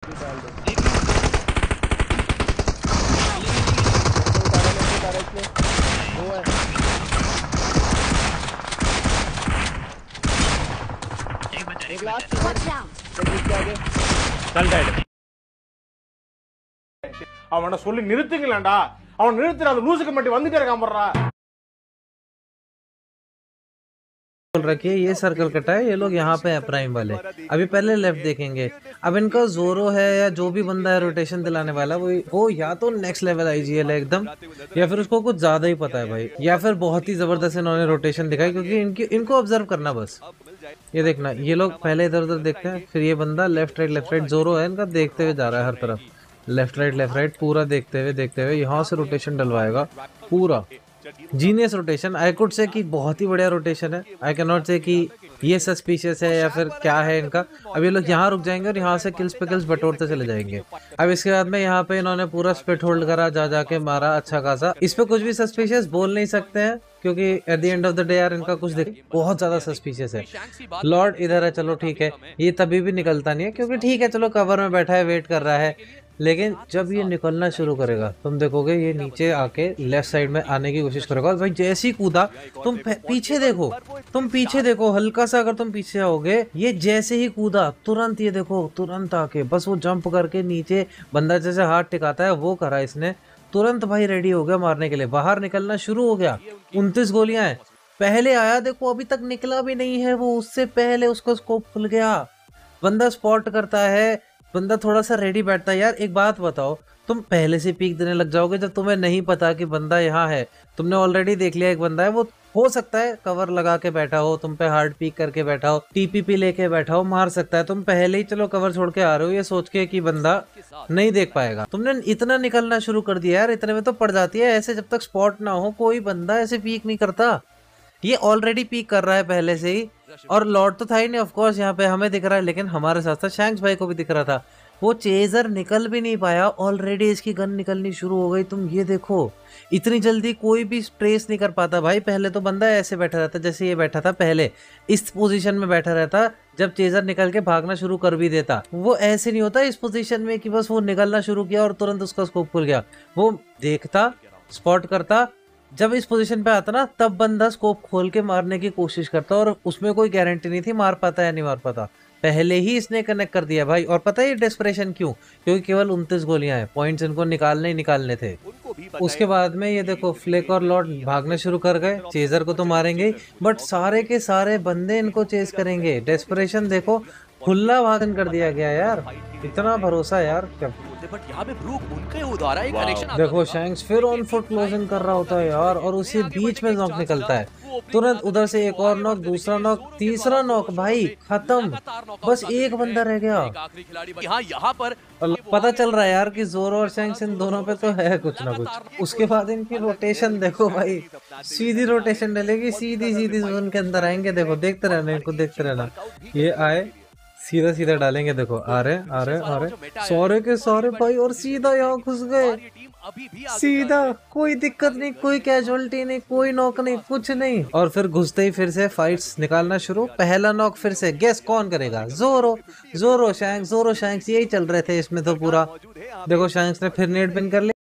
डाल दो। देख लो। वो है एक बचा, एक एक लास्ट बचा। Watch out! के आगे चल डेड அவனை சொல்லி நிறுத்துங்களேன்டா அவன் நிறுத்துற அந்த லூசுக்கு மட்டும் வந்துட்டே இருக்கான் பண்றா बोल रखी है ये सर्कल कटा है, ये लोग यहाँ पे है प्राइम वाले। अभी पहले लेफ्ट देखेंगे। अब इनका जोरो है या जो भी बंदा है रोटेशन दिलाने वाला वो या तो नेक्स्ट लेवल आईजीएल है एकदम, या फिर उसको कुछ ज्यादा ही पता है भाई, या फिर बहुत ही जबरदस्त इन्होंने रोटेशन दिखाई, क्योंकि इनको ऑब्जर्व करना बस। ये देखना, ये लोग पहले इधर उधर देखते हैं, फिर ये बंदा लेफ्ट राइट जोरो है इनका, देखते हुए जा रहा है हर तरफ, लेफ्ट राइट पूरा देखते हुए यहाँ से रोटेशन डलवाएगा पूरा। Genius rotation, I could say कि बहुत ही बढ़िया रोटेशन है। आई कैन नॉट से कि ये सस्पिशियस है या फिर क्या है इनका। अब ये लोग यहाँ रुक जाएंगे और यहाँ से किल्स पे किल्स बटोरते चले जाएंगे। अब इसके बाद में यहाँ पे इन्होंने पूरा स्पिट होल्ड करा, जाके मारा अच्छा खासा। इस पे कुछ भी सस्पिशियस बोल नहीं सकते हैं, क्योंकि at the end of the day यार इनका कुछ देख बहुत ज्यादा सस्पिशियस है। लॉर्ड इधर है, चलो ठीक है, ये तभी भी निकलता नहीं है, क्योंकि ठीक है चलो कवर में बैठा है, वेट कर रहा है। लेकिन जब ये निकलना शुरू करेगा तुम देखोगे ये नीचे आके लेफ्ट साइड में आने की कोशिश करेगा। भाई जैसे ही कूदा, तुम पीछे देखो हल्का सा, अगर तुम पीछे आओगे, ये जैसे ही कूदा तुरंत ये देखो, तुरंत आके बस वो जंप करके नीचे बंदा जैसे हाथ टिकाता है वो करा इसने, तुरंत भाई रेडी हो गया मारने के लिए, बाहर निकलना शुरू हो गया। 29 गोलियां हैं, पहले आया देखो, अभी तक निकला भी नहीं है वो, उससे पहले उसका स्कोप खुल गया। बंदा स्पॉट करता है, बंदा थोड़ा सा रेडी बैठता है। यार एक बात बताओ, तुम पहले से पीक देने लग जाओगे जब तुम्हें नहीं पता कि बंदा यहाँ है, तुमने ऑलरेडी देख लिया एक बंदा है, वो हो सकता है कवर लगा के बैठा हो, तुम पे हार्ड पीक करके बैठा हो, टीपीपी लेके बैठा हो, मार सकता है। तुम पहले ही चलो कवर छोड़ के आ रहे हो ये सोच के कि बंदा नहीं देख पाएगा, तुमने इतना निकलना शुरू कर दिया यार, इतने में तो पड़ जाती है। ऐसे जब तक स्पॉट ना हो कोई बंदा ऐसे पीक नहीं करता। ये ऑलरेडी पीक कर रहा है पहले से ही, और लॉर्ड तो था ही नहीं, ऑफ कोर्स यहाँ पे हमें दिख रहा है, लेकिन हमारे साथ साथ शैंक्स भाई को भी दिख रहा था। वो चेजर निकल भी नहीं पाया, ऑलरेडी इसकी गन निकलनी शुरू हो गई। तुम ये देखो, इतनी जल्दी कोई भी ट्रेस नहीं कर पाता भाई। पहले तो बंदा ऐसे बैठा रहता, जैसे ये बैठा था पहले, इस पोजीशन में बैठा रहता, जब चेजर निकल के भागना शुरू कर भी देता, वो ऐसे नहीं होता इस पोजीशन में कि बस वो निकलना शुरू किया और तुरंत उसका स्कोप खुल गया। वो देखता, स्पॉट करता, जब इस पोजीशन पे आता ना, तब बंदा स्कोप खोल के मारने की कोशिश करता, और उसमें कोई गारंटी नहीं थी मार पाता या नहीं मार पाता। पहले ही इसने कनेक्ट कर दिया भाई। और पता है ये डेस्परेशन क्यों? क्योंकि केवल 29 गोलियां हैं, पॉइंट्स इनको निकालने ही निकालने थे। उसके बाद में ये देखो फ्लेक और लॉर्ड भागने शुरू कर गए। चेजर को तो मारेंगे, बट सारे के सारे बंदे इनको चेज करेंगे। डेस्परेशन देखो, खुला भागन कर दिया गया यार, इतना भरोसा यार। क्या बट यहाँ पे ब्रूक उनके द्वारा एक कनेक्शन देखो शैंक्स फिर ऑन फुट क्लोजिंग कर रहा होता है यार, और उसी बीच में नॉक निकलता है तुरंत। उधर से एक और नॉक, दूसरा नॉक, तीसरा नॉक, भाई खत्म, बस एक बंदा रह गया। यहाँ पर पता चल रहा है यार कि जोरो और शैंक्स इन दोनों पे तो है कुछ ना कुछ। उसके बाद इनकी रोटेशन देखो भाई, सीधी रोटेशन डलेगी, सीधी जोन के अंदर आएंगे। देखो देखते रहना इनको, देखते रहना। ये आए सीधा डालेंगे, देखो आ रहे सारे के सारे भाई, और सीधा यहाँ घुस गए, सीधा, कोई दिक्कत नहीं, कोई कैजुअलिटी नहीं, कोई नॉक नहीं, कुछ नहीं। और फिर घुसते ही फिर से फाइट्स निकालना शुरू। पहला नॉक फिर से गेस कौन करेगा? जोरो शैंक्स, यही चल रहे थे इसमें तो पूरा। देखो शैंक्स ने फिर नेट पिन कर लिया।